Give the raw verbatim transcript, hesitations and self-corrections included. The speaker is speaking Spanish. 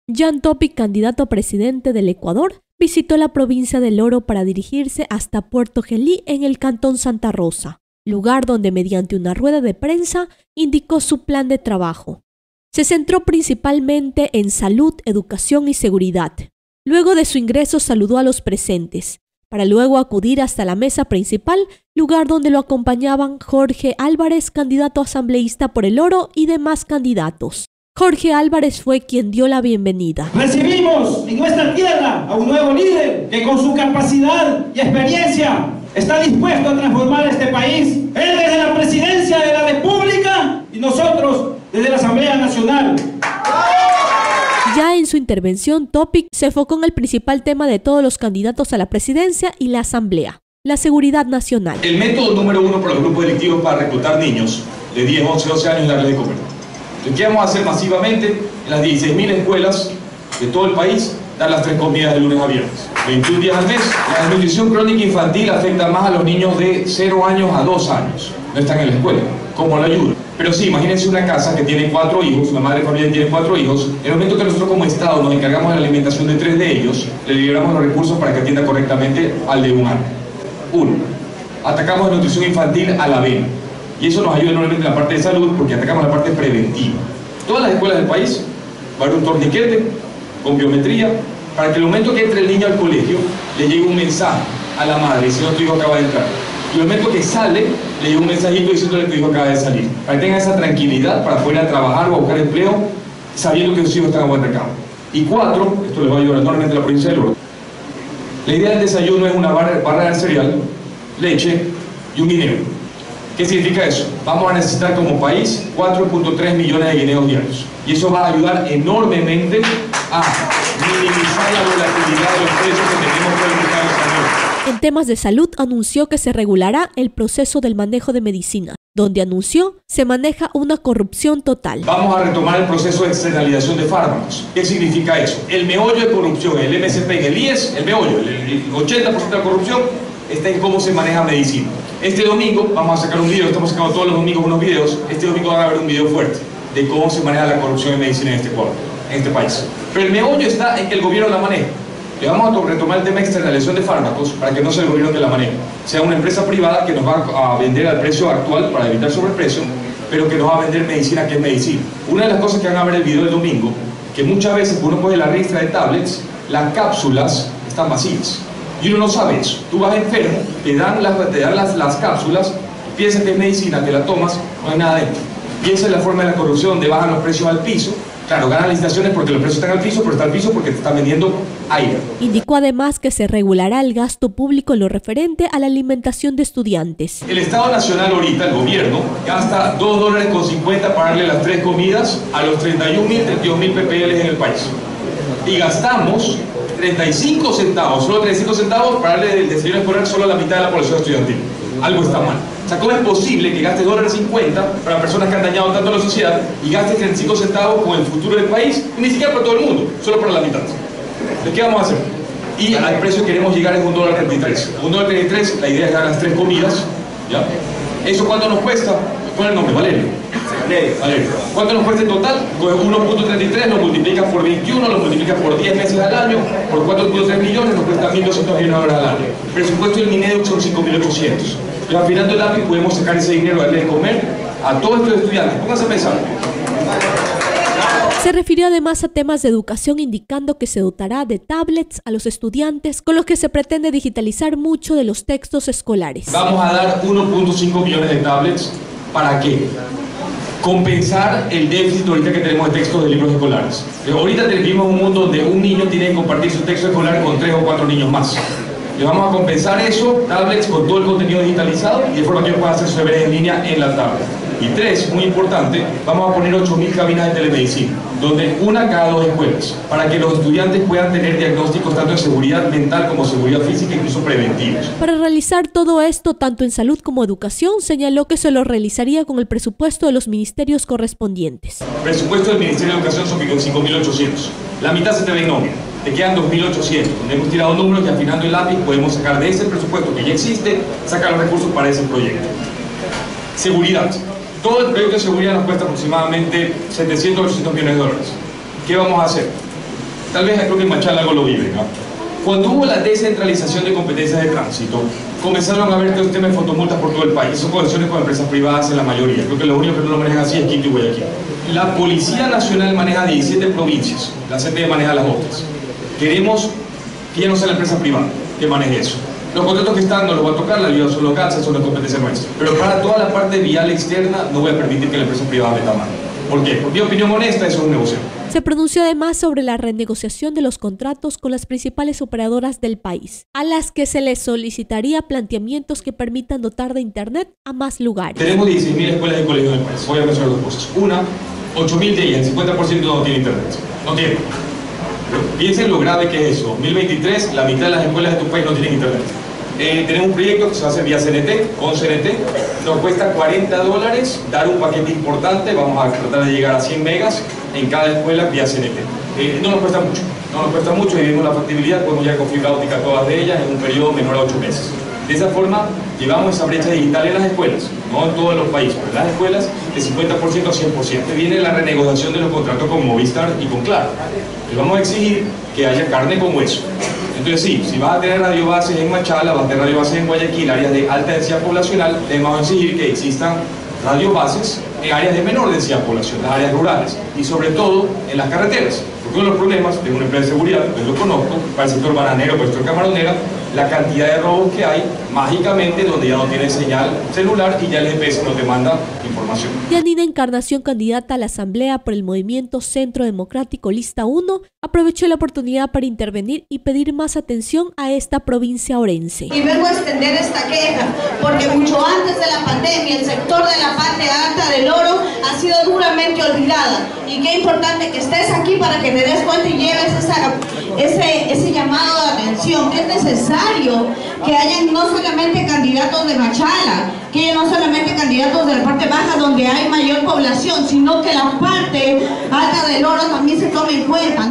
Jan Topic, candidato a presidente del Ecuador, visitó la provincia del Oro para dirigirse hasta Puerto Gelí en el cantón Santa Rosa, lugar donde mediante una rueda de prensa indicó su plan de trabajo. Se centró principalmente en salud, educación y seguridad. Luego de su ingreso saludó a los presentes, para luego acudir hasta la mesa principal, lugar donde lo acompañaban Jorge Álvarez, candidato asambleísta por el Oro, y demás candidatos. Jorge Álvarez fue quien dio la bienvenida. Recibimos en nuestra tierra a un nuevo líder que con su capacidad y experiencia está dispuesto a transformar este país. Él desde la presidencia de la República y nosotros desde la Asamblea Nacional. Ya en su intervención, Topic se enfocó en el principal tema de todos los candidatos a la presidencia y la asamblea, la seguridad nacional. El método número uno para los grupos delictivos para reclutar niños de diez, once, doce años y darles de comer. Entonces, ¿qué vamos a hacer masivamente? En las dieciséis mil escuelas de todo el país, dar las tres comidas de lunes a viernes. veintiún días al mes. La desnutrición crónica infantil afecta más a los niños de cero años a dos años. No están en la escuela. ¿Cómo la ayuda? Pero sí, imagínense una casa que tiene cuatro hijos, una madre de familia tiene cuatro hijos. En el momento que nosotros como Estado nos encargamos de la alimentación de tres de ellos, le liberamos los recursos para que atienda correctamente al de un año. Uno, atacamos la nutrición infantil a la vena. Y eso nos ayuda enormemente en la parte de salud porque atacamos la parte preventiva. Todas las escuelas del país va a haber un torniquete con biometría para que el momento que entre el niño al colegio le llegue un mensaje a la madre diciendo tu hijo acaba de entrar. Y el momento que sale le llega un mensajito diciéndole tu hijo acaba de salir. Para que tenga esa tranquilidad para poder ir a trabajar o a buscar empleo sabiendo que sus hijos están a buen recado. Y cuatro, esto les va a ayudar enormemente a la provincia del Oro. La idea del desayuno es una barra, barra de cereal, leche y un guineo. ¿Qué significa eso? Vamos a necesitar como país cuatro punto tres millones de guineos diarios. Y eso va a ayudar enormemente a minimizar la volatilidad de los precios que tenemos por el mercado español. En temas de salud, anunció que se regulará el proceso del manejo de medicina, donde anunció se maneja una corrupción total. Vamos a retomar el proceso de externalización de fármacos. ¿Qué significa eso? El meollo de corrupción, el M C P en el I E S, el meollo, el ochenta por ciento de la corrupción está en cómo se maneja medicina. Este domingo vamos a sacar un video, estamos sacando todos los domingos unos videos, este domingo van a ver un video fuerte de cómo se maneja la corrupción en medicina en este, pueblo, en este país. Pero el meollo está en que el gobierno la maneja. Le vamos a retomar el tema de externalización de fármacos para que no sea el gobierno que la maneje. Sea una empresa privada que nos va a vender al precio actual para evitar sobreprecio, pero que nos va a vender medicina que es medicina. Una de las cosas que van a ver el video del domingo, que muchas veces uno coge la ristra de tablets, las cápsulas están vacías. Y uno no sabe eso. Tú vas enfermo, te dan las, te dan las, las cápsulas, piensas que es medicina, te la tomas, no hay nada dentro. Y esa es la forma de la corrupción, donde bajan los precios al piso. Claro, ganan licitaciones porque los precios están al piso, pero está al piso porque te están vendiendo aire. Indicó además que se regulará el gasto público en lo referente a la alimentación de estudiantes. El Estado Nacional ahorita, el gobierno, gasta dos dólares con cincuenta para darle las tres comidas a los treinta y un mil, treinta y dos mil P P Ls en el país. Y gastamos treinta y cinco centavos, solo treinta y cinco centavos para darle el desayuno escolar solo a la mitad de la población estudiantil. Algo está mal. O sea, ¿cómo es posible que gastes dos dólares cincuenta para personas que han dañado tanto a la sociedad y gastes treinta y cinco centavos con el futuro del país y ni siquiera para todo el mundo, solo para la mitad? ¿De qué vamos a hacer? Y al precio que queremos llegar es un dólar treinta y tres. Un dólar treinta y tres, la idea es dar las tres comidas, ¿ya? ¿Eso cuánto nos cuesta? Pon el nombre, Valerio. Valerio. ¿Cuánto nos cuesta en total? Pues uno punto treinta y tres lo multiplicas por veintiuno, lo multiplicas por diez meses al año, por cuatro punto tres millones, nos cuesta mil doscientos millones de dólares al año. El presupuesto del Mineduc son cinco mil ochocientos. Y afinando el lápiz podemos sacar ese dinero, darle de comer a todos estos estudiantes. Pónganse a pensar. Se refirió además a temas de educación, indicando que se dotará de tablets a los estudiantes, con los que se pretende digitalizar mucho de los textos escolares. Vamos a dar uno punto cinco millones de tablets. ¿Para qué? Compensar el déficit ahorita que tenemos de textos de libros escolares. Pero ahorita vivimos un mundo donde un niño tiene que compartir su texto escolar con tres o cuatro niños más. Le vamos a compensar eso, tablets con todo el contenido digitalizado y de forma que ellos puedan hacer sus deberes en línea en la tablet. Y tres, muy importante, vamos a poner ocho mil cabinas de telemedicina, donde una cada dos escuelas, para que los estudiantes puedan tener diagnósticos tanto de seguridad mental como seguridad física, incluso preventivos. Para realizar todo esto, tanto en salud como educación, señaló que se lo realizaría con el presupuesto de los ministerios correspondientes. El presupuesto del Ministerio de Educación son cinco mil ochocientos. La mitad se te ve en nómina. Te quedan dos mil ochocientos, donde hemos tirado números y afinando el lápiz podemos sacar de ese presupuesto que ya existe, sacar los recursos para ese proyecto. Seguridad. Todo el proyecto de seguridad nos cuesta aproximadamente setecientos a ochocientos millones de dólares. ¿Qué vamos a hacer? Tal vez creo que en Machala algo lo viven, ¿no? Cuando hubo la descentralización de competencias de tránsito, comenzaron a haber todo el tema de fotomultas por todo el país. Son conexiones con empresas privadas en la mayoría. Creo que lo único que no lo manejan así es Quito y Guayaquil. La Policía Nacional maneja diecisiete provincias, la C P maneja las otras. Queremos que ya no sea la empresa privada que maneje eso. Los contratos que están no los va a tocar, la ayuda son local, son de competencia nuestra. Pero para toda la parte vial externa no voy a permitir que la empresa privada meta mano. ¿Por qué? Por mi opinión honesta, eso es un negocio. Se pronunció además sobre la renegociación de los contratos con las principales operadoras del país, a las que se les solicitaría planteamientos que permitan dotar de internet a más lugares. Tenemos dieciséis mil escuelas y colegios en el país. Voy a mencionar dos cosas. Una, ocho mil de ellas, el cincuenta por ciento no tiene internet. No tiene. Pero piensen lo grave que es eso. dos mil veintitrés, la mitad de las escuelas de tu país no tienen internet. Eh, tenemos un proyecto que se va a hacer vía C N T, con C N T, nos cuesta cuarenta dólares dar un paquete importante, vamos a tratar de llegar a cien megas en cada escuela vía C N T. Eh, no nos cuesta mucho, no nos cuesta mucho y vemos la factibilidad, podemos llegar con fibra óptica a todas de ellas en un periodo menor a ocho meses. De esa forma, llevamos esa brecha digital en las escuelas, no en todos los países, pero en las escuelas de cincuenta por ciento a cien por ciento. Viene la renegociación de los contratos con Movistar y con Claro. Les vamos a exigir que haya carne con hueso. Entonces sí, si vas a tener radiobases en Machala, vas a tener radiobases en Guayaquil, áreas de alta densidad poblacional, les vamos a exigir que existan radiobases en áreas de menor densidad poblacional, las áreas rurales, y sobre todo en las carreteras. Porque uno de los problemas de una empresa de seguridad, que lo conozco, para el sector bananero, para el sector camaronera, la cantidad de robos que hay, mágicamente, donde ya no tiene señal celular y ya el G P S no te manda información. Yanina Encarnación, candidata a la Asamblea por el Movimiento Centro Democrático Lista uno, aprovechó la oportunidad para intervenir y pedir más atención a esta provincia orense. Y vengo a extender esta queja, porque mucho antes de la pandemia, el sector de la parte alta del oro ha sido duramente olvidada. Y qué importante que estés aquí para que te des cuenta y lleves esa, ese, ese llamado de atención, que es necesario que hayan no solamente candidatos de Machala, que haya no solamente candidatos de la parte baja donde hay mayor población, sino que la parte alta del oro también se tome en cuenta.